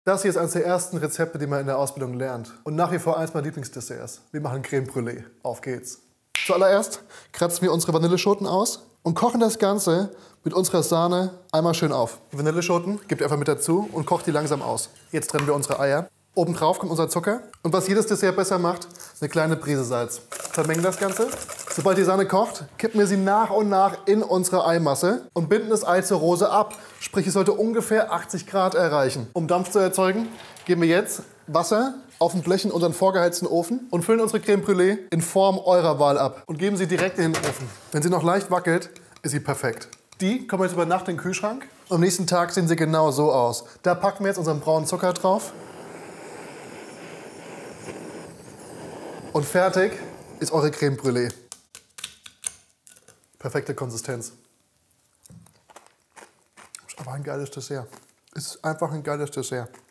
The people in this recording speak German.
Das hier ist eines der ersten Rezepte, die man in der Ausbildung lernt. Und nach wie vor eins meiner Lieblingsdesserts. Wir machen Creme Brûlée. Auf geht's. Zuallererst kratzen wir unsere Vanilleschoten aus und kochen das Ganze mit unserer Sahne einmal schön auf. Die Vanilleschoten gebt ihr einfach mit dazu und kocht die langsam aus. Jetzt trennen wir unsere Eier. Obendrauf kommt unser Zucker. Und was jedes Dessert besser macht, eine kleine Prise Salz. Vermengen das Ganze. Sobald die Sahne kocht, kippen wir sie nach und nach in unsere Eimasse und binden das Ei zur Rose ab. Sprich, es sollte ungefähr 80 Grad erreichen. Um Dampf zu erzeugen, geben wir jetzt Wasser auf ein Blech in unseren vorgeheizten Ofen und füllen unsere Creme Brûlée in Form eurer Wahl ab und geben sie direkt in den Ofen. Wenn sie noch leicht wackelt, ist sie perfekt. Die kommen jetzt über Nacht in den Kühlschrank und am nächsten Tag sehen sie genau so aus. Da packen wir jetzt unseren braunen Zucker drauf. Und fertig ist eure Creme Brûlée. Perfekte Konsistenz. Ist aber ein geiles Dessert. Ist einfach ein geiles Dessert.